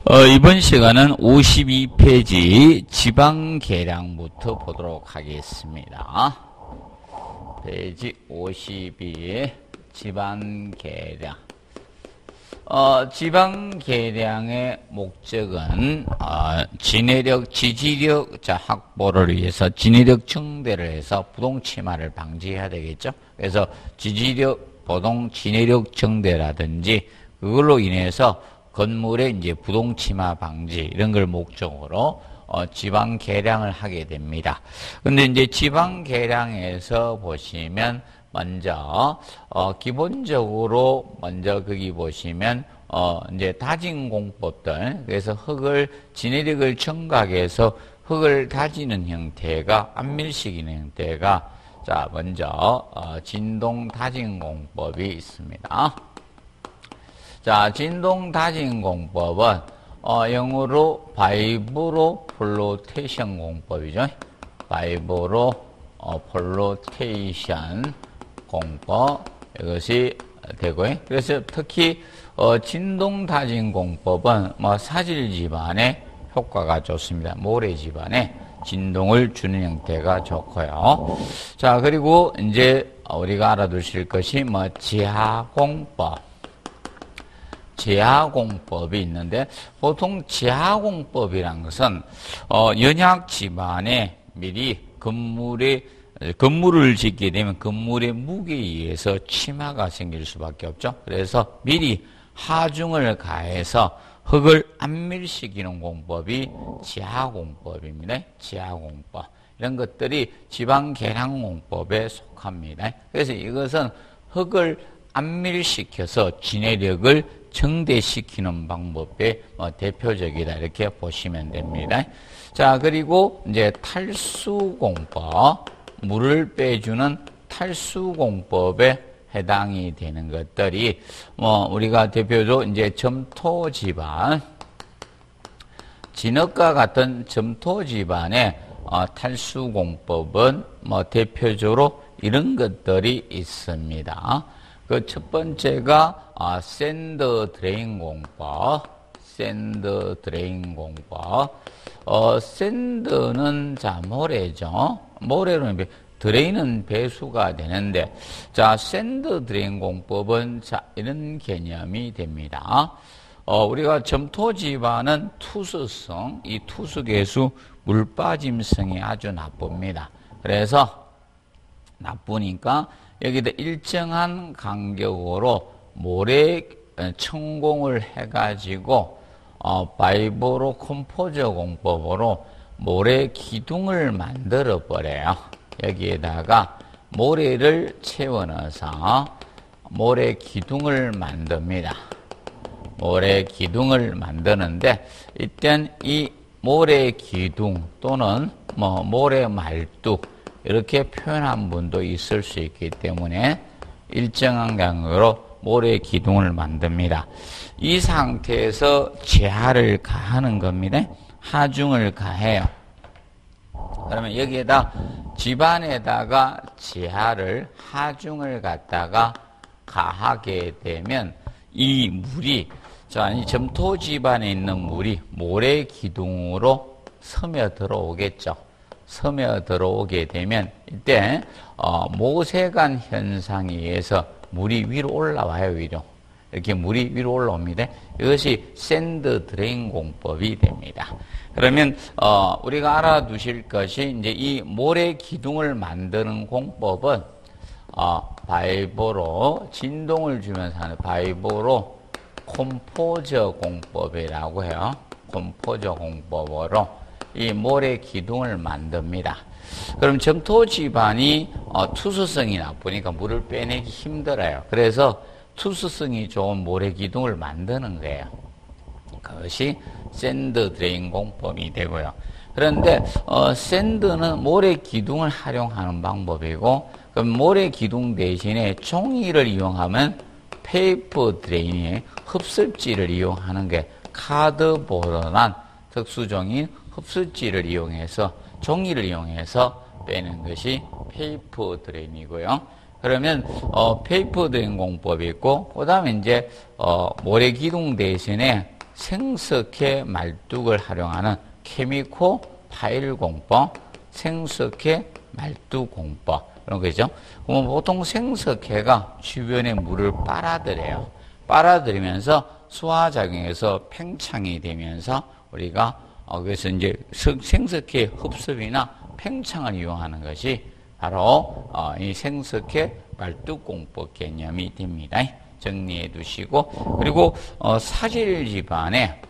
이번 시간은 52페이지 지방계량부터 보도록 하겠습니다. 페이지 52 지방계량. 지방계량의 목적은 지내력, 지지력 확보를 위해서 지내력 증대를 해서 부동치마를 방지해야 되겠죠. 그래서 지지력, 지내력 증대라든지 그걸로 인해서 건물의 이제 부동치마 방지 이런 걸 목적으로 지방 계량을 하게 됩니다. 근데 이제 지방 계량에서 보시면 먼저 기본적으로 먼저 거기 보시면 이제 다진 공법들, 그래서 흙을 지내력을 청각해서 흙을 다지는 형태가 안밀시키는 형태가 자 먼저 진동 다진 공법이 있습니다. 자, 진동 다진 공법은 영어로 바이브로 플로테이션 공법이죠. 바이브로 플로테이션 공법 이것이 되고요. 그래서 특히 진동 다진 공법은 사질 집안에 효과가 좋습니다. 모래 집안에 진동을 주는 형태가 좋고요. 자, 그리고 이제 우리가 알아두실 것이 지하공법. 지하공법이 있는데, 보통 지하공법이란 것은 연약 집안에 미리 건물을 짓게 되면 건물의 무게에 의해서 침하가 생길 수밖에 없죠. 그래서 미리 하중을 가해서 흙을 안밀시키는 공법이 지하공법입니다. 지하공법. 이런 것들이 지방계량공법에 속합니다. 그래서 이것은 흙을 안밀시켜서 지내력을 증대시키는 방법의 대표적이다 이렇게 보시면 됩니다. 자, 그리고 이제 탈수공법, 물을 빼주는 탈수공법에 해당이 되는 것들이 우리가 대표적으로 이제 점토 집안, 진흙과 같은 점토 집안의 탈수공법은 대표적으로 이런 것들이 있습니다. 그 첫 번째가 샌드 드레인 공법, 샌드 드레인 공법. 샌드는 모래죠. 모래로는 드레인은 배수가 되는데, 자, 샌드 드레인 공법은 이런 개념이 됩니다. 우리가 점토 집안은 투수성, 이 투수계수 물빠짐성이 아주 나쁩니다. 그래서 나쁘니까 여기다 일정한 간격으로 모래 천공을 해가지고 바이브로 컴포저 공법으로 모래 기둥을 만들어 버려요. 여기에다가 모래를 채워 넣어서 모래 기둥을 만듭니다. 모래 기둥을 만드는데 이땐 이 모래 기둥 또는 모래 말뚝 이렇게 표현한 분도 있을 수 있기 때문에 일정한 간격으로 모래 기둥을 만듭니다. 이 상태에서 재하를 가하는 겁니다. 하중을 가해요. 그러면 여기에다 집안에다가 재하를 하중을 갖다가 가하게 되면 이 물이 이 점토 집안에 있는 물이 모래 기둥으로 스며들어오겠죠. 스며들어오게 되면 이때 모세관 현상에 의해서 물이 위로 올라와요. 위로 이렇게 물이 위로 올라옵니다. 이것이 샌드 드레인 공법이 됩니다. 그러면 우리가 알아두실 것이 이제 이 모래 기둥을 만드는 공법은 바이브로 진동을 주면서 하는 바이브로 컴포저 공법이라고 해요. 컴포저 공법으로 이 모래 기둥을 만듭니다. 그럼 점토 집안이 투수성이 나쁘니까 물을 빼내기 힘들어요. 그래서 투수성이 좋은 모래 기둥을 만드는 거예요. 그것이 샌드 드레인 공법이 되고요. 그런데 샌드는 모래 기둥을 활용하는 방법이고, 그럼 모래 기둥 대신에 종이를 이용하면 페이퍼 드레인의 흡습지를 이용하는 게 카드보드란 특수종인 흡수지를 이용해서 종이를 이용해서 빼는 것이 페이퍼 드레인이고요. 그러면 페이퍼 드레인 공법이 있고, 그다음에 이제 모래 기둥 대신에 생석회 말뚝을 활용하는 케미코 파일 공법, 생석회 말뚝 공법 그런 거죠. 그러면 보통 생석회가 주변에 물을 빨아들여요. 빨아들이면서 수화작용에서 팽창이 되면서 우리가 그래서 이제 생석회 흡습이나 팽창을 이용하는 것이 바로 이 생석회 말뚝 공법 개념이 됩니다. 정리해 두시고 그리고 사질 집안에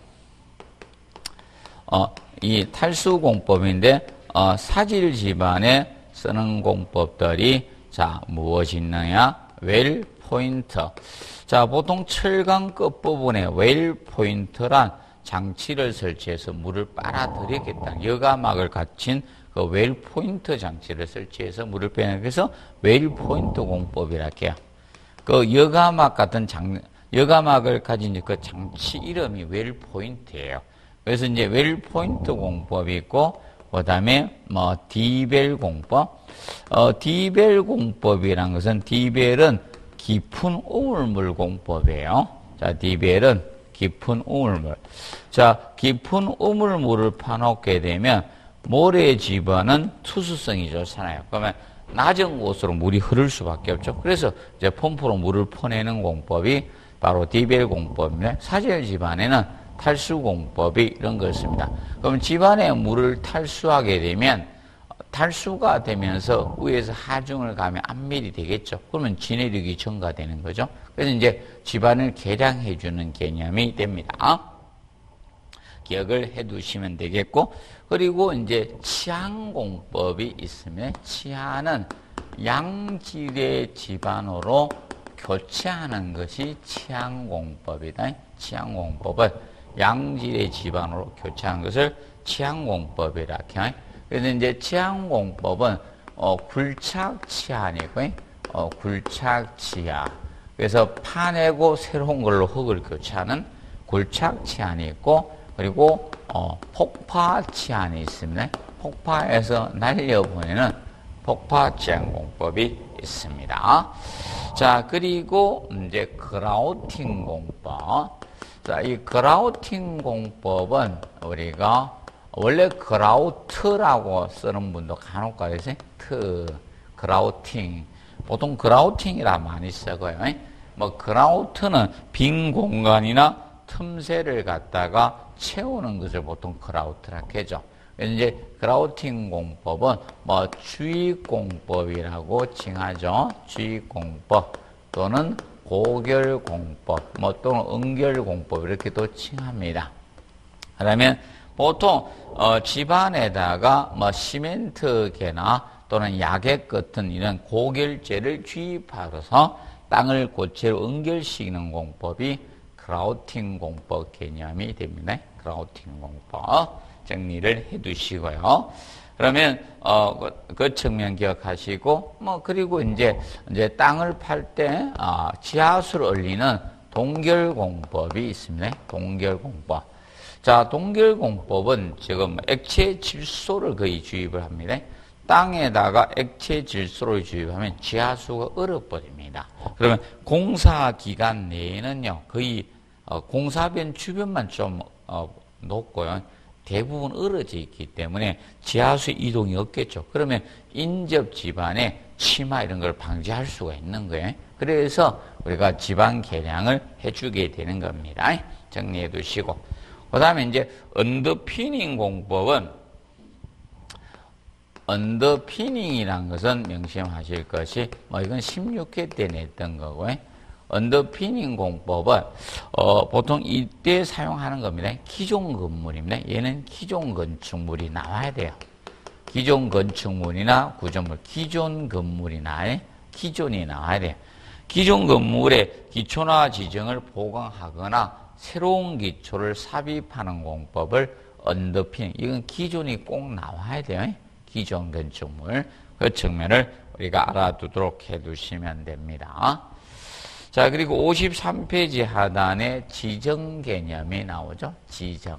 이 탈수 공법인데 사질 집안에 쓰는 공법들이 자 무엇이 있느냐? 웰 포인트. 자 보통 철강 끝부분에 웰 포인트란 장치를 설치해서 물을 빨아들이겠다. 여가막을 갖춘 그 웰 포인트 장치를 설치해서 물을 빼는 그래서 웰 포인트 공법이라고 해요. 그 여가막 같은 여가막을 가진 그 장치 이름이 웰 포인트예요. 그래서 이제 웰 포인트 공법이 있고 그다음에 뭐 디벨 공법. 디벨 공법이란 것은 디벨은 깊은 우물물 공법이에요. 자, 디벨은 깊은 우물물. 자, 깊은 우물물을 파놓게 되면 모래 집안은 투수성이 좋잖아요. 그러면 낮은 곳으로 물이 흐를 수밖에 없죠. 그래서 이제 펌프로 물을 퍼내는 공법이 바로 디벨 공법인데 사질 집안에는 탈수 공법이 이런 걸 씁니다. 그럼 집안에 물을 탈수하게 되면 탈수가 되면서 위에서 하중을 가면 압밀이 되겠죠. 그러면 진해력이 증가되는 거죠. 그래서 이제 집안을 개량해 주는 개념이 됩니다. 기억을 해 두시면 되겠고 그리고 이제 치안공법이 있으면 치안은 양질의 집안으로 교체하는 것이 치안공법이다. 치안공법은 양질의 집안으로 교체하는 것을 치안공법이라 해요. 그래서 이제 치안공법은 굴착치안이고 굴착치안. 그래서 파내고 새로운 걸로 흙을 교체하는 굴착치안이 있고 그리고 폭파치안이 있습니다. 폭파해서 날려보내는 폭파치안 공법이 있습니다. 자, 그리고 이제 그라우팅 공법. 자, 이 그라우팅 공법은 우리가 원래 그라우트라고 쓰는 분도 간혹 가다가 그라우팅. 보통 그라우팅이라 많이 쓰고요. 뭐 그라우트는 빈 공간이나 틈새를 갖다가 채우는 것을 보통 그라우트라고 하죠. 그래서 이제 그라우팅 공법은 뭐 주입공법이라고 칭하죠. 주입공법 또는 고결공법, 뭐 또는 응결공법 이렇게도 칭합니다. 그러면 보통 집안에다가 뭐 시멘트계나 또는 야객 같은 이런 고결제를 주입하여서 땅을 고체로 응결시키는 공법이 그라우팅 공법 개념이 됩니다. 그라우팅 공법 정리를 해 두시고요. 그러면 그 측면 기억하시고 뭐 그리고 이제 땅을 팔 때 지하수를 얼리는 동결공법이 있습니다. 동결공법. 자, 동결공법은 지금 액체 질소를 거의 주입을 합니다. 땅에다가 액체 질소를 주입하면 지하수가 얼어버립니다. 그러면 공사 기간 내에는요, 거의 공사변 주변만 좀 높고요. 대부분 얼어져 있기 때문에 지하수 이동이 없겠죠. 그러면 인접 집안에 치마 이런 걸 방지할 수가 있는 거예요. 그래서 우리가 집안 개량을 해주게 되는 겁니다. 정리해 두시고. 그 다음에 이제 언더피닝 공법은 언더피닝이라는 것은 명심하실 것이 뭐 이건 16회 때 냈던 거고요. 언더피닝 공법은 보통 이때 사용하는 겁니다. 기존 건물입니다. 얘는 기존 건축물이 나와야 돼요. 기존 건축물이나 구조물, 기존 건물이나 기존이 나와야 돼요. 기존 건물의 기초나 지정을 보강하거나 새로운 기초를 삽입하는 공법을 언더피닝. 이건 기존이 꼭 나와야 돼요. 기존 건축물. 그 측면을 우리가 알아두도록 해두시면 됩니다. 자, 그리고 53페이지 하단에 지정 개념이 나오죠. 지정.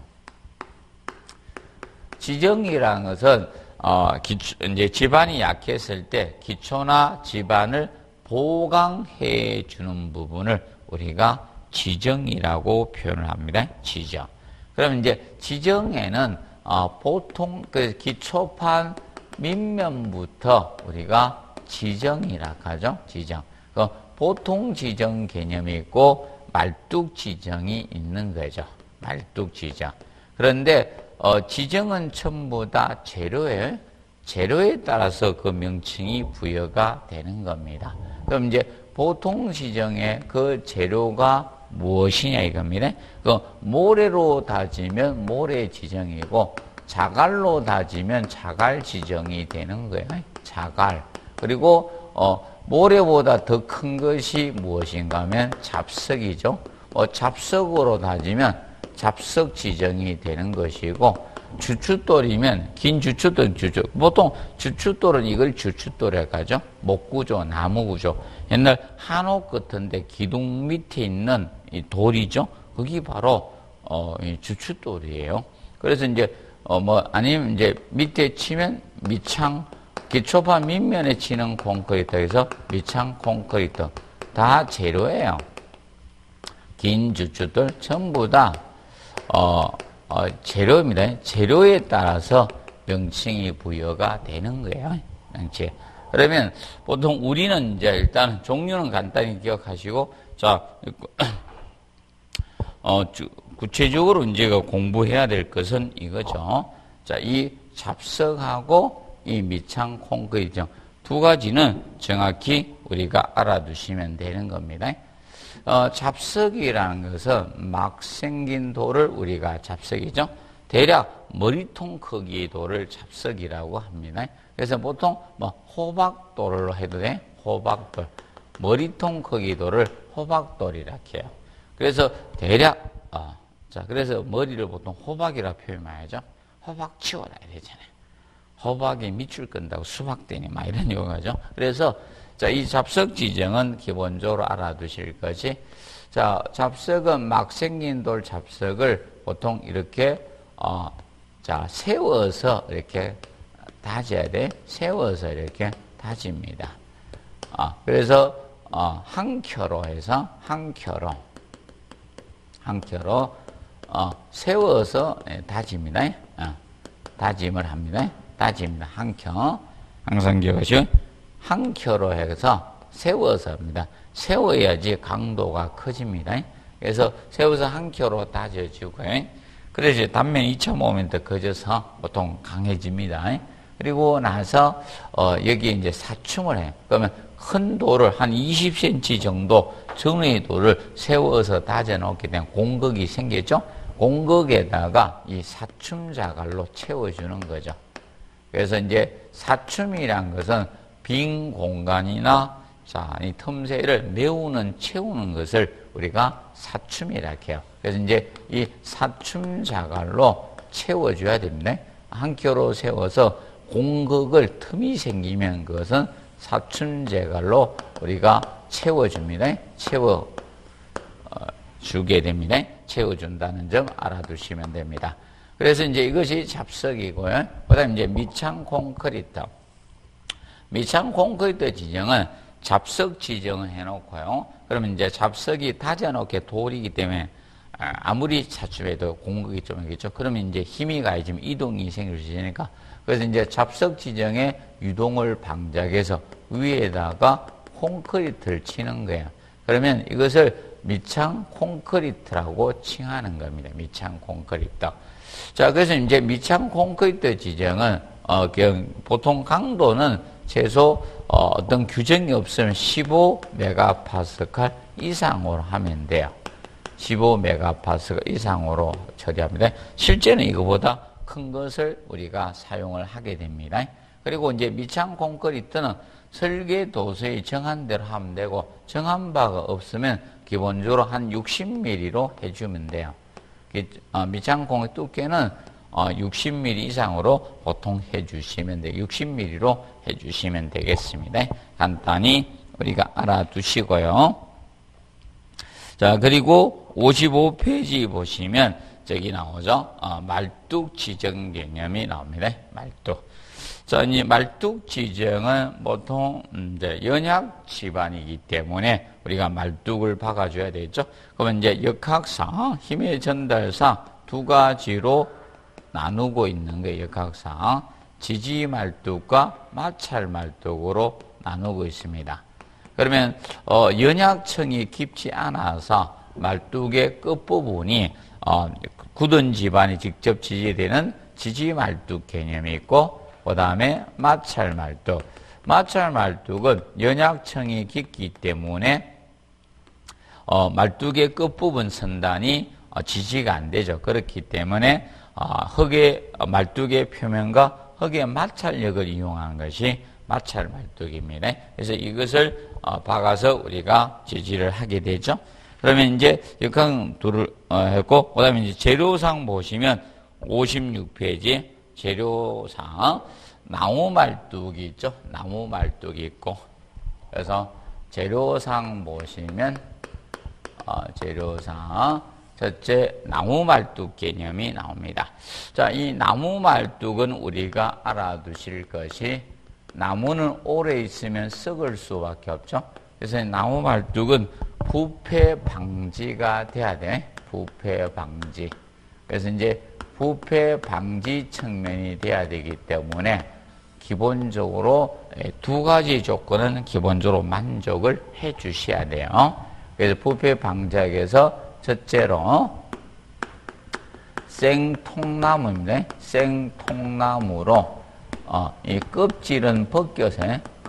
지정이라는 것은, 이제 집안이 약했을 때 기초나 집안을 보강해 주는 부분을 우리가 지정이라고 표현을 합니다. 지정. 그럼 이제 지정에는 보통 그 기초판 밑면부터 우리가 지정이라 하죠. 지정. 그 보통 지정 개념이 있고 말뚝 지정이 있는 거죠. 말뚝 지정. 그런데 지정은 전부 다 재료에 따라서 그 명칭이 부여가 되는 겁니다. 그럼 이제 보통 지정의 그 재료가 무엇이냐 이겁니다. 그 모래로 다지면 모래 지정이고 자갈로 다지면 자갈 지정이 되는 거예요. 자갈. 그리고 모래보다 더 큰 것이 무엇인가 하면 잡석이죠. 잡석으로 다지면 잡석 지정이 되는 것이고 주춧돌이면 긴 주춧돌 보통 주춧돌은 이걸 주춧돌이라고 하죠. 목구조, 나무구조. 옛날 한옥 같은데 기둥 밑에 있는 이 돌이죠. 그게 바로 이 주춧돌이에요. 그래서 이제 아니면 이제 밑에 치면 밑창 기초판 밑면에 치는 콘크리트에서 밑창 콘크리트 다 재료예요. 긴 주춧돌 전부 다 재료입니다. 재료에 따라서 명칭이 부여가 되는 거예요. 명칭. 그러면 보통 우리는 이제 일단 종류는 간단히 기억하시고, 자, 구체적으로 이제 공부해야 될 것은 이거죠. 자, 이 잡석하고 이 밑창 콘크리트 두 가지는 정확히 우리가 알아두시면 되는 겁니다. 잡석이라는 것은 막 생긴 돌을 우리가 잡석이죠. 대략 머리통 크기의 돌을 잡석이라고 합니다. 그래서 보통 호박돌로 해도 돼. 호박돌. 머리통 크기 돌을 호박돌이라 해요. 그래서 대략 자, 그래서 머리를 보통 호박이라 표현해야죠. 호박 치워놔야 되잖아요. 호박이 밑줄 끈다고 수박되니 막 이런 용어죠. 그래서 자, 이 잡석 지정은 기본적으로 알아두실 것이, 자, 잡석은 막 생긴 돌 잡석을 보통 이렇게 자, 세워서 이렇게 다져야 돼. 세워서 이렇게 다집니다. 그래서 한 켜로 해서 한 켜로 세워서 다집니다. 다짐을 합니다. 다집니다. 한 켜. 항상 기억하시고 한 켜로 해서 세워서 합니다. 세워야지 강도가 커집니다. 그래서 세워서 한 켜로 다져주고요. 그래서 단면 2.5mm 커져서 보통 강해집니다. 그리고 나서 여기 이제 사춤을 해요. 그러면 큰 돌을 한 20cm 정도 정의 돌을 세워서 다져 놓게 되면 공극이 생겼죠. 공극에다가 이 사춤 자갈로 채워주는 거죠. 그래서 이제 사춤이란 것은 빈 공간이나 자, 이 틈새를 메우는 채우는 것을 우리가 사춤이라 해요. 그래서 이제 이 사춤 자갈로 채워줘야 됩니다. 한 켜로 세워서 공극을 틈이 생기면 그것은 사춤 자갈로 우리가 채워줍니다. 채워주게 됩니다. 채워준다는 점 알아두시면 됩니다. 그래서 이제 이것이 잡석이고요. 그 다음에 이제 밑창 콘크리트. 밑창 콘크리트 지정은 잡석 지정을 해놓고요. 그러면 이제 잡석이 다져놓게 돌이기 때문에 아무리 차춤해도 공극이 좀 있겠죠. 그러면 이제 힘이 가해지면 이동이 생길 수 있으니까. 그래서 이제 잡석 지정의 유동을 방지하기 위해서 위에다가 콘크리트를 치는 거예요. 그러면 이것을 밑창 콘크리트라고 칭하는 겁니다. 밑창 콘크리트. 자, 그래서 이제 밑창 콘크리트 지정은 보통 강도는 최소 어떤 규정이 없으면 15메가파스칼 이상으로 하면 돼요. 15메가파스칼 이상으로 처리합니다. 실제는 이거보다 큰 것을 우리가 사용을 하게 됩니다. 그리고 이제 밑창 콘크리트는 설계 도서에 정한 대로 하면 되고, 정한 바가 없으면 기본적으로 한 60mm로 해주면 돼요. 밑창 콘크리트 두께는 60mm 이상으로 보통 해주시면 돼요. 60mm로 해주시면 되겠습니다. 간단히 우리가 알아두시고요. 자, 그리고 55페이지 보시면 저기 나오죠. 말뚝 지정 개념이 나옵니다. 말뚝. 자, 이 말뚝 지정은 보통 이제 연약 집안이기 때문에 우리가 말뚝을 박아줘야 되겠죠. 그러면 이제 역학상, 힘의 전달상 두 가지로 나누고 있는 게 역학상 지지 말뚝과 마찰 말뚝으로 나누고 있습니다. 그러면 연약층이 깊지 않아서 말뚝의 끝부분이 굳은 집안이 직접 지지되는 지지 말뚝 개념이 있고, 그 다음에 마찰 말뚝. 마찰 말뚝은 연약층이 깊기 때문에 말뚝의 끝부분 선단이 지지가 안 되죠. 그렇기 때문에 말뚝의 표면과 흙의 마찰력을 이용하는 것이 마찰 말뚝입니다. 그래서 이것을 박아서 우리가 지지를 하게 되죠. 그러면 이제 역학 둘을 했고, 그 다음에 이제 재료상 보시면 56페이지 재료상 나무 말뚝이 있죠. 나무 말뚝이 있고, 그래서 재료상 보시면 재료상 첫째 나무 말뚝 개념이 나옵니다. 자, 이 나무 말뚝은 우리가 알아두실 것이 나무는 오래 있으면 썩을 수밖에 없죠. 그래서 나무 말뚝은 부패 방지가 돼야 돼. 부패 방지. 그래서 이제 부패 방지 측면이 돼야 되기 때문에 기본적으로 두 가지 조건은 기본적으로 만족을 해 주셔야 돼요. 그래서 부패 방지하기 위해서 첫째로 생통나무입니다. 생통나무로 이 껍질은 벗겨서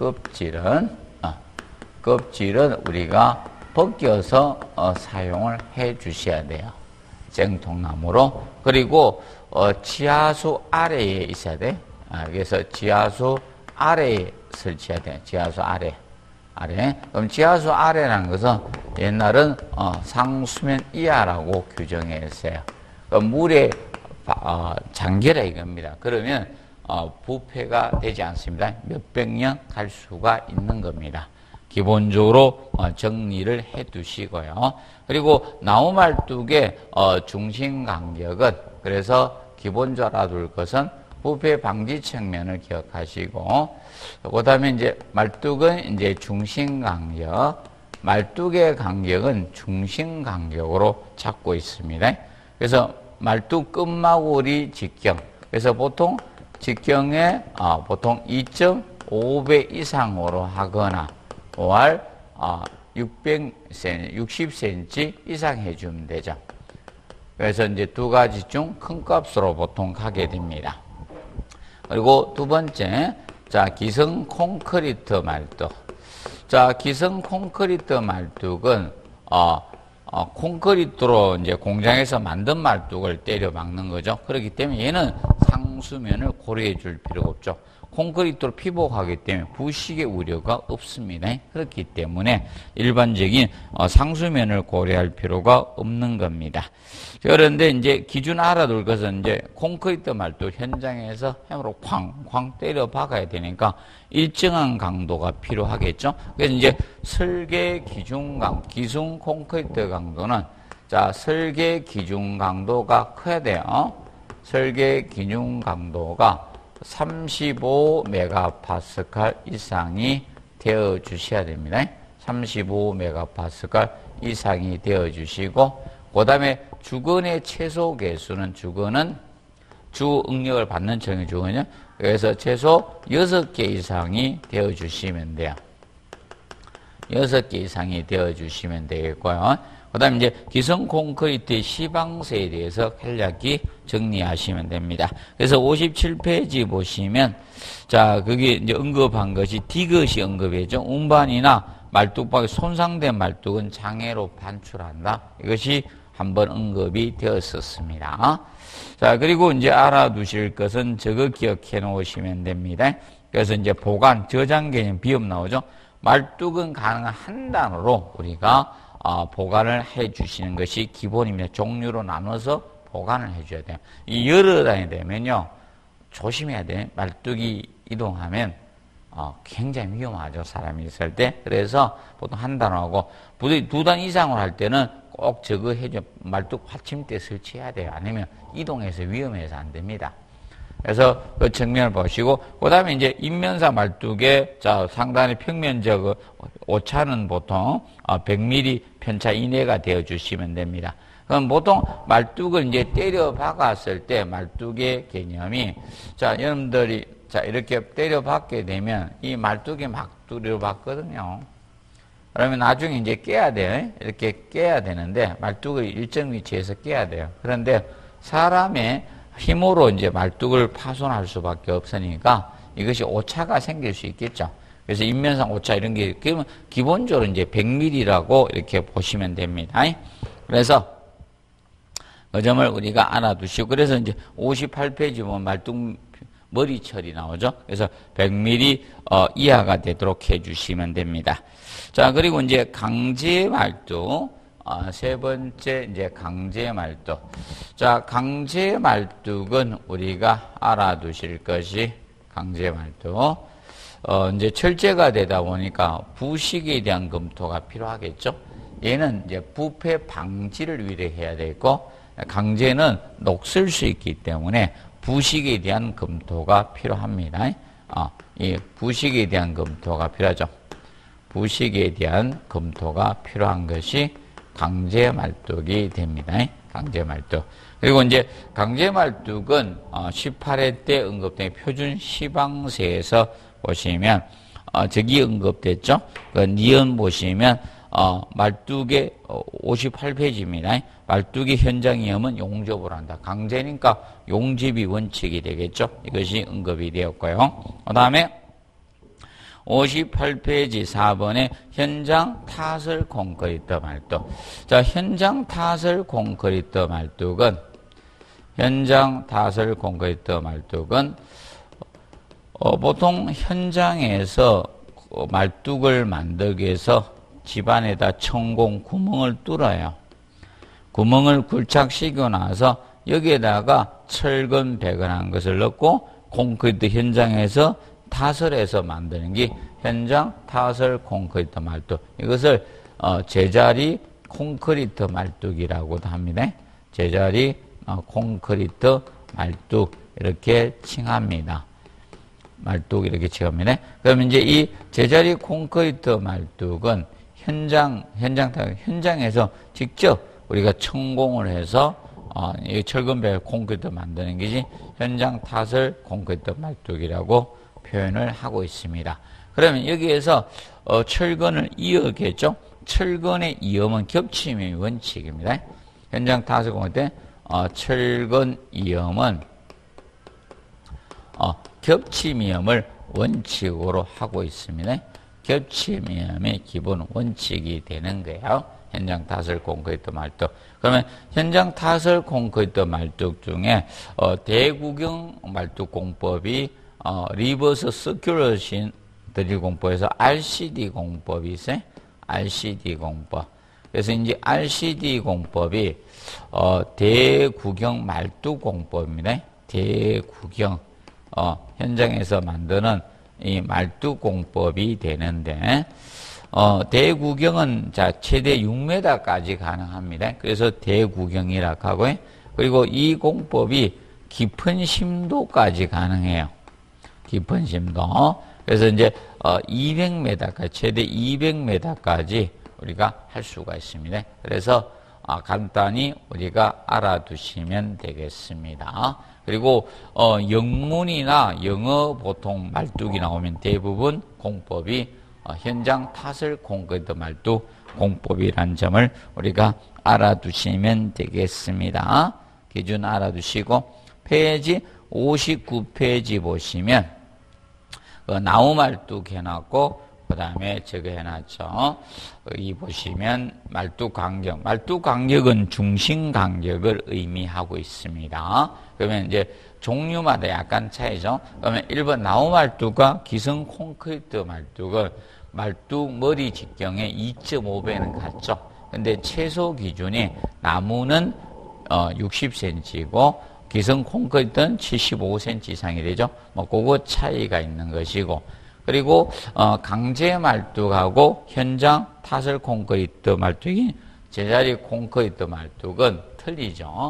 껍질은 우리가 벗겨서 사용을 해 주셔야 돼요. 생통나무로. 그리고 지하수 아래에 있어야 돼. 그래서 지하수 아래에 설치해야 돼. 지하수 아래. 그럼 지하수 아래라는 것은 옛날은 상수면 이하라고 규정했어요. 그럼 물에 잠겨라 이겁니다. 그러면 부패가 되지 않습니다. 몇백 년 갈 수가 있는 겁니다. 기본적으로 정리를 해 두시고요. 그리고 나무 말뚝의 중심 간격은, 그래서 기본적으로 알아둘 것은 부패 방지 측면을 기억하시고, 그 다음에 이제 말뚝은 이제 중심 간격, 말뚝의 간격은 중심 간격으로 잡고 있습니다. 그래서 말뚝 끝마구리 직경, 그래서 보통 직경에 보통 2.5배 이상으로 하거나 5할 60cm 이상 해주면 되죠. 그래서 이제 두 가지 중 큰 값으로 보통 가게 됩니다. 그리고 두 번째, 자, 기성 콘크리트 말뚝. 자, 기성 콘크리트 말뚝은 콘크리트로 이제 공장에서 만든 말뚝을 때려 박는 거죠. 그렇기 때문에 얘는 상수면을 고려해 줄 필요가 없죠. 콘크리트로 피복하기 때문에 부식의 우려가 없습니다. 그렇기 때문에 일반적인 상수면을 고려할 필요가 없는 겁니다. 그런데 이제 기준 알아둘 것은 이제 콘크리트 말뚝 현장에서 해머로 쾅쾅 때려 박아야 되니까 일정한 강도가 필요하겠죠. 그래서 이제 설계 기준 콘크리트 강도는, 자, 설계 기준 강도가 커야 돼요. 설계 기준 강도가 35메가파스칼 이상이 되어 주셔야 됩니다. 35메가파스칼 이상이 되어 주시고, 그 다음에 주건의 최소 개수는, 주건은 주 응력을 받는 층의 주건이요. 그래서 최소 6개 이상이 되어 주시면 돼요. 6개 이상이 되어 주시면 되겠고요. 그 다음에 이제 기성 콘크리트의 시방세에 대해서 간략히 정리하시면 됩니다. 그래서 57페이지 보시면, 자, 거기 이제 언급한 것이 디귿이 언급했죠. 운반이나 말뚝박이 손상된 말뚝은 장애로 반출한다. 이것이 한번 언급이 되었었습니다. 자, 그리고 이제 알아두실 것은 저거 기억해 놓으시면 됩니다. 그래서 이제 보관, 저장 개념 비업 나오죠. 말뚝은 가능한 한 단으로 우리가 보관을 해 주시는 것이 기본입니다. 종류로 나눠서 보관을 해 줘야 돼요. 이 여러 단이 되면요, 조심해야 돼요. 말뚝이 이동하면 굉장히 위험하죠. 사람이 있을 때. 그래서 보통 한 단하고 두 단 이상으로 할 때는 꼭 저거 해줘. 말뚝 받침대 설치해야 돼요. 아니면 이동해서 위험해서 안 됩니다. 그래서 그 측면을 보시고, 그 다음에 이제 인면사 말뚝에, 자, 상단의 평면적 오차는 보통 100mm 편차 이내가 되어 주시면 됩니다. 그럼 보통 말뚝을 이제 때려 박았을 때 말뚝의 개념이, 자, 여러분들이, 자, 이렇게 때려 박게 되면 이 말뚝이 막 두드려 박거든요. 그러면 나중에 이제 깨야 돼요. 이렇게 깨야 되는데, 말뚝을 일정 위치에서 깨야 돼요. 그런데 사람의 힘으로 이제 말뚝을 파손할 수밖에 없으니까 이것이 오차가 생길 수 있겠죠. 그래서 인면상 오차 이런 게, 그러면 기본적으로 이제 100mm라고 이렇게 보시면 됩니다. 그래서 그 점을 우리가 알아두시고, 그래서 이제 58페이지 보면 말뚝 머리 처리 나오죠. 그래서 100mm 이하가 되도록 해주시면 됩니다. 자, 그리고 이제 강제 말뚝. 세 번째, 이제 강제 말뚝. 자, 강제 말뚝은 우리가 알아두실 것이 강제 말뚝. 이제 철제가 되다 보니까 부식에 대한 검토가 필요하겠죠. 얘는 이제 부패 방지를 위해야 되고, 강제는 녹슬 수 있기 때문에 부식에 대한 검토가 필요합니다. 이 부식에 대한 검토가 필요하죠. 부식에 대한 검토가 필요한 것이 강제 말뚝이 됩니다. 강제 말뚝. 그리고 이제 강제 말뚝은 18회 때 언급된 표준 시방세에서 보시면 저기 언급됐죠. 그 니은 보시면 말뚝의 58페이지입니다. 말뚝의 현장 위험은 용접을 한다. 강제니까 용접이 원칙이 되겠죠. 이것이 언급이 되었고요. 그 다음에 58페이지 4번에 현장 타설 콘크리트 말뚝. 자, 현장 타설 콘크리트 말뚝은 보통 현장에서 말뚝을 만들기 위해서 집안에다 천공 구멍을 뚫어요. 구멍을 굴착시키고 나서 여기에다가 철근 배건한 것을 넣고 콘크리트 현장에서 타설해서 만드는 게 현장 타설 콘크리트 말뚝. 이것을 제자리 콘크리트 말뚝이라고도 합니다. 제자리 콘크리트 말뚝 이렇게 칭합니다. 말뚝 이렇게 칭합니다. 그러면 이제 이 제자리 콘크리트 말뚝은 현장에서 직접 우리가 천공을 해서 이 철근배 콘크리트 만드는 것이 현장 타설 콘크리트 말뚝이라고 표현을 하고 있습니다. 그러면 여기에서 철근을 이어겠죠. 철근의 이음은 겹침의 원칙입니다. 현장 타설 콘크리트 철근 이음은 겹침이음을 원칙으로 하고 있습니다. 겹침이음의 기본 원칙이 되는 거예요. 현장 타설 콘크리트 말뚝. 그러면 현장 타설 콘크리트 말뚝 중에 대구경 말뚝 공법이 리버스 서큘러신 드릴 공법에서 RCD 공법이 있어요. RCD 공법. 그래서 이제 RCD 공법이 대구경 말뚝 공법입니다. 대구경 현장에서 만드는 이 말뚝 공법이 되는데 대구경은 자 최대 6m까지 가능합니다. 그래서 대구경이라고 하고요. 그리고 이 공법이 깊은 심도까지 가능해요. 깊은 심도. 그래서 이제 200m까지 최대 200m까지 우리가 할 수가 있습니다. 그래서 간단히 우리가 알아두시면 되겠습니다. 그리고 영문이나 영어 보통 말뚝이 나오면 대부분 공법이 현장 타설 콘크리트 말뚝 공법이라는 점을 우리가 알아두시면 되겠습니다. 기준 알아두시고 페이지 59페이지 보시면 나무 말뚝 해놨고 그 다음에 저거 해놨죠. 이 보시면 말뚝 간격. 말뚝 간격은 중심 간격을 의미하고 있습니다. 그러면 이제 종류마다 약간 차이죠. 그러면 1번 나무 말뚝과 기성 콘크리트 말뚝은 말뚝 머리 직경에 2.5배는 같죠. 근데 최소 기준이 나무는 60cm이고 기성 콘크리트는 75cm 이상이 되죠. 뭐 그거 차이가 있는 것이고, 그리고 강제 말뚝하고 현장 타설 콘크리트 말뚝이 제자리 콘크리트 말뚝은 틀리죠.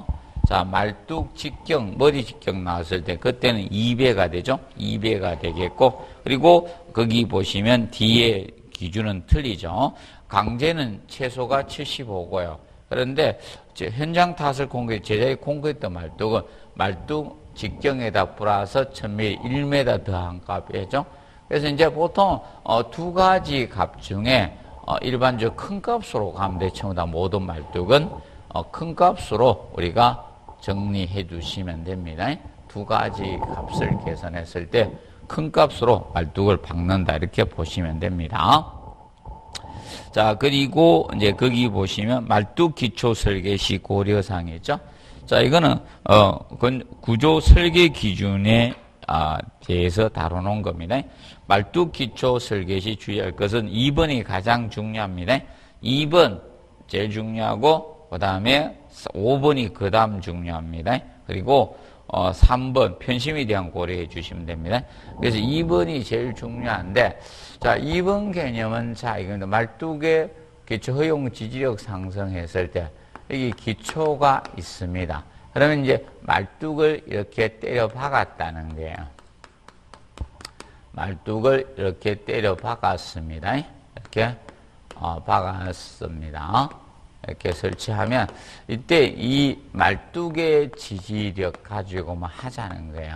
자, 말뚝 직경, 머리 직경 나왔을 때 그때는 2배가 되죠. 2배가 되겠고, 그리고 거기 보시면 뒤에 기준은 틀리죠. 강제는 최소가 75고요. 그런데 현장 타설 콘크리트, 제자리 콘크리트 말뚝은 말뚝 직경에다 플러스 1000mm 1m 더한 값이죠. 그래서 이제 보통 두 가지 값 중에 일반적으로 큰 값으로 가면 돼. 전부 다 모든 말뚝은 큰 값으로 우리가 정리해 두시면 됩니다. 두 가지 값을 계산했을 때 큰 값으로 말뚝을 박는다 이렇게 보시면 됩니다. 자, 그리고 이제 거기 보시면 말뚝 기초 설계 시 고려사항이죠. 자, 이거는 구조 설계 기준에 대해서 다뤄놓은 겁니다. 말뚝 기초 설계 시 주의할 것은 2번이 가장 중요합니다. 2번 제일 중요하고 그 다음에 5번이 그 다음 중요합니다. 그리고 3번 편심에 대한 고려해 주시면 됩니다. 그래서 2번이 제일 중요한데, 자, 2번 개념은, 자, 이건 말뚝의 기초 허용 지지력 상승했을 때 여기 기초가 있습니다. 그러면 이제 말뚝을 이렇게 때려 박았다는 거예요. 말뚝을 이렇게 때려 박았습니다. 이렇게 박았습니다. 이렇게 설치하면 이때 이 말뚝의 지지력 가지고 뭐 하자는 거예요.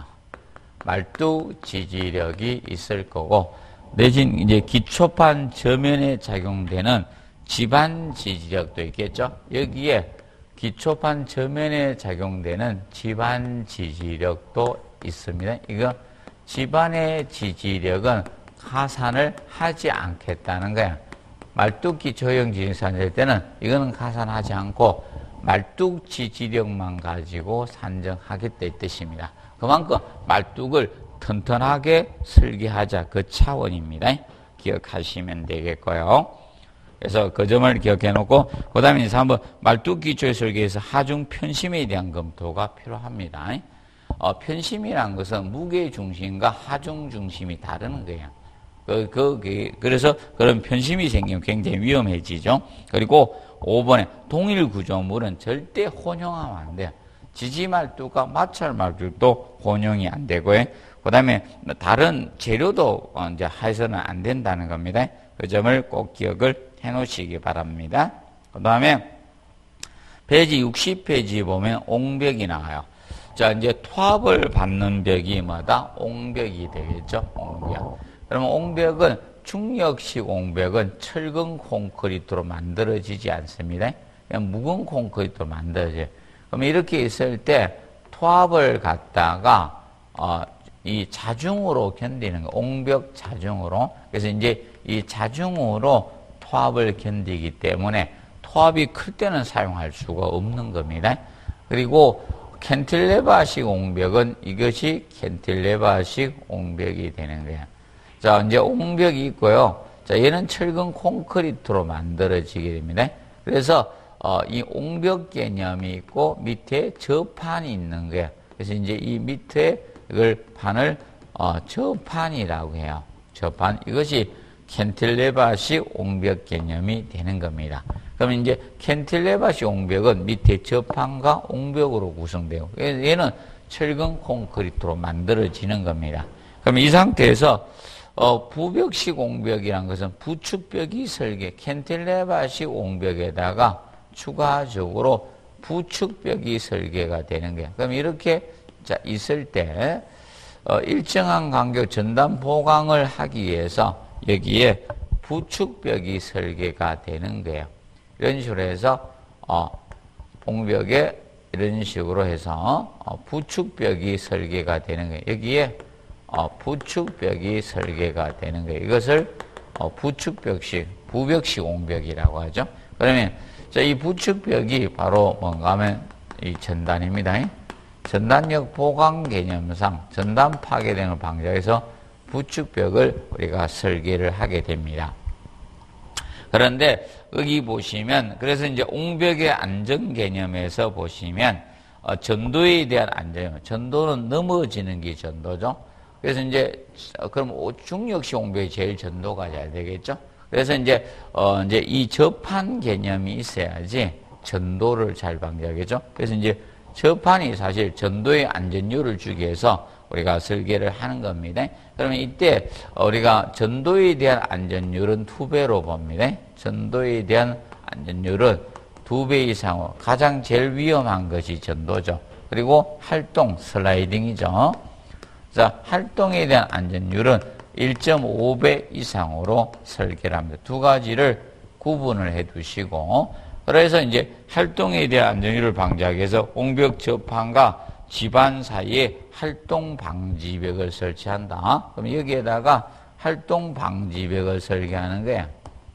말뚝 지지력이 있을 거고, 내진 이제 기초판 저면에 작용되는 지반 지지력도 있겠죠. 여기에 기초판 저면에 작용되는 지반 지지력도 있습니다. 이거 지반의 지지력은 가산을 하지 않겠다는 거야. 말뚝 기초형 지지력산 될 때는 이거는 가산하지 않고 말뚝 지지력만 가지고 산정하겠다 이 뜻입니다. 그만큼 말뚝을 튼튼하게 설계하자 그 차원입니다. 기억하시면 되겠고요. 그래서 그 점을 기억해 놓고, 그 다음에 이제 한번 말뚝 기초의 설계에서 하중 편심에 대한 검토가 필요합니다. 편심이라는 것은 무게 중심과 하중 중심이 다른 거예요. 그래서 그런 편심이 생기면 굉장히 위험해지죠. 그리고 5번에 동일 구조물은 절대 혼용하면 안 돼요. 지지말뚝과 마찰말뚝도 혼용이 안 되고요. 그 다음에 다른 재료도 이제 해서는 안 된다는 겁니다. 그 점을 꼭 기억을 해 놓으시기 바랍니다. 그 다음에 페이지 60페이지 보면 옹벽이 나와요. 자, 이제 투합을 받는 벽이 뭐다? 옹벽이 되겠죠. 옹벽. 그러면 옹벽은 중력식 옹벽은 철근 콘크리트로 만들어지지 않습니다. 그냥 묵은 콘크리트로 만들어져요. 그럼 이렇게 있을 때 투합을 갖다가 이 자중으로 견디는 거, 옹벽 자중으로. 그래서 이제 이 자중으로 투합을 견디기 때문에 투합이 클 때는 사용할 수가 없는 겁니다. 그리고 캔틸레버식 옹벽은 이것이 캔틸레버식 옹벽이 되는 거예요. 자, 이제 옹벽이 있고요. 자, 얘는 철근 콘크리트로 만들어지게 됩니다. 그래서 이 옹벽 개념이 있고 밑에 저판이 있는 거예요. 그래서 이제 이 밑에 이걸 판을 저판이라고 해요. 저판. 이것이 캔틸레버식 옹벽 개념이 되는 겁니다. 그러면 이제 캔틸레버식 옹벽은 밑에 저판과 옹벽으로 구성되고, 얘는 철근 콘크리트로 만들어지는 겁니다. 그럼 이 상태에서 부벽식 옹벽이란 것은 부축벽이 설계, 캔틸레버식 옹벽에다가 추가적으로 부축벽이 설계가 되는 거예요. 그럼 이렇게 자 있을 때 일정한 간격 전단 보강을 하기 위해서 여기에 부축벽이 설계가 되는 거예요. 이런 식으로 해서 옹벽에 이런 식으로 해서 부축벽이 설계가 되는 거예요. 여기에 부축벽이 설계가 되는 거예요. 이것을 부축벽식, 부벽식 옹벽이라고 하죠. 그러면 이 부축벽이 바로 뭔가 하면 이 전단입니다. 전단력 보강 개념상 전단 파괴등을 방지해서 부축벽을 우리가 설계를 하게 됩니다. 그런데 여기 보시면, 그래서 이제 옹벽의 안전 개념에서 보시면 전도에 대한 안전, 전도는 넘어지는 게 전도죠. 그래서 이제 그럼 중력식 옹벽이 제일 전도가 잘 되겠죠. 그래서 이제 이 접한 개념이 있어야지 전도를 잘 방지하겠죠. 그래서 이제 저판이 사실 전도의 안전율을 주기 위해서 우리가 설계를 하는 겁니다. 그러면 이때 우리가 전도에 대한 안전율은 2배로 봅니다. 전도에 대한 안전율은 2배 이상으로 가장 제일 위험한 것이 전도죠. 그리고 활동, 슬라이딩이죠. 자, 활동에 대한 안전율은 1.5배 이상으로 설계를 합니다. 두 가지를 구분을 해 두시고, 그래서 이제 활동에 대한 안전율을 방지하기 위해서 옹벽 저판과 집안 사이에 활동 방지벽을 설치한다. 그럼 여기에다가 활동 방지벽을 설계하는 거예요.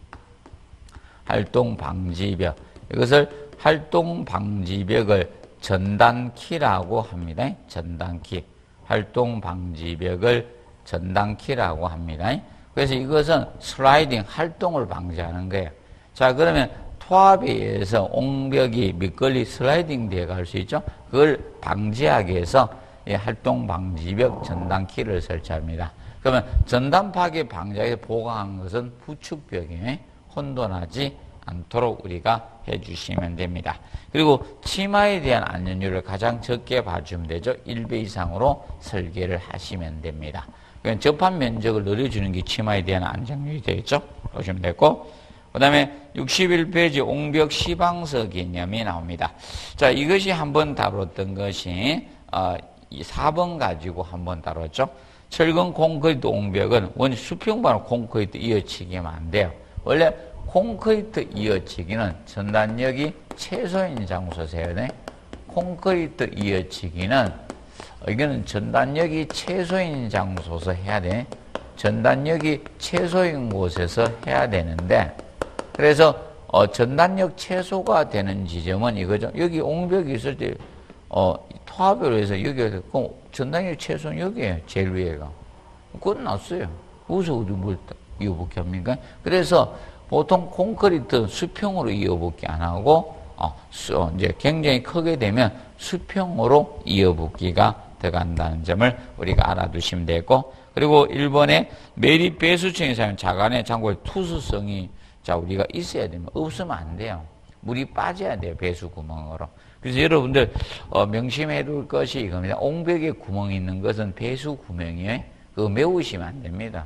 활동 방지벽. 이것을 활동 방지벽을 전단키라고 합니다. 전단키. 활동 방지벽을 전단키라고 합니다. 그래서 이것은 슬라이딩 활동을 방지하는 거예요. 자, 그러면 토합에 의해서 옹벽이 미끌리 슬라이딩 되어 갈 수 있죠. 그걸 방지하기 위해서 이 활동 방지벽 전단키를 설치합니다. 그러면 전단 파괴 방지하기 위해서 보강한 것은 부축벽에 혼돈하지 않도록 우리가 해주시면 됩니다. 그리고 치마에 대한 안전율을 가장 적게 봐주면 되죠. 1배 이상으로 설계를 하시면 됩니다. 그러니까 접한 면적을 늘려주는 게 치마에 대한 안전율이 되겠죠. 보시면 되고, 그 다음에 61페이지 옹벽 시방서 개념이 나옵니다. 자, 이것이 한번 다뤘던 것이 4번 가지고 한번 다뤘죠. 철근 콘크리트 옹벽은 원래 수평반으로 콘크리트 이어치기면 안 돼요. 원래 콘크리트 이어치기는 전단력이 최소인 장소에서 해야 돼. 콘크리트 이어치기는 이거는 전단력이 최소인 장소에서 해야 돼. 전단력이 최소인 곳에서 해야 되는데, 그래서 전단력 최소가 되는 지점은 이거죠. 여기 옹벽이 있을 때 토합으로 해서 여기가 전단력 최소는 여기에요. 제일 위에가. 끝났어요. 여기서 어디 뭘 이어붙게 합니까? 그래서 보통 콘크리트 수평으로 이어붙기 안 하고 이제 굉장히 크게 되면 수평으로 이어붙기가 들어간다는 점을 우리가 알아두시면 되고, 그리고 1번에 매립 배수층에 사용 자간의 창고의 투수성이 우리가 있어야 되면 없으면 안 돼요. 물이 빠져야 돼요. 배수 구멍으로. 그래서 여러분들 명심해 둘 것이 이겁니다. 옹벽에 구멍이 있는 것은 배수 구멍이에요. 그거 메우시면 안 됩니다.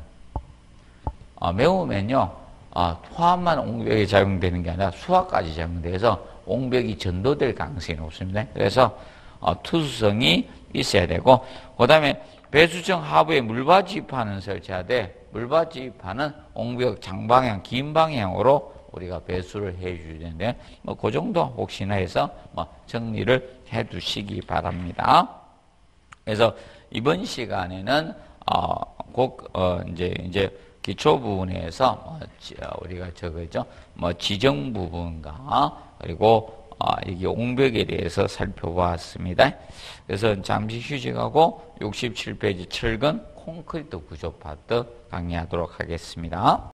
메우면요 토합만 옹벽에 작용되는 게 아니라 수압까지 작용돼서 옹벽이 전도될 가능성이 높습니다. 그래서 투수성이 있어야 되고, 그 다음에 배수층 하부에 물받이판은 설치하되, 물받이판은 옹벽 장방향, 긴 방향으로 우리가 배수를 해 주는데, 그 정도 혹시나 해서 정리를 해 두시기 바랍니다. 그래서 이번 시간에는 이제 기초 부분에서 우리가 저거죠, 지정 부분과 그리고 여기 옹벽에 대해서 살펴보았습니다. 그래서 잠시 휴식하고 67페이지 철근 콘크리트 구조 파트 강의하도록 하겠습니다.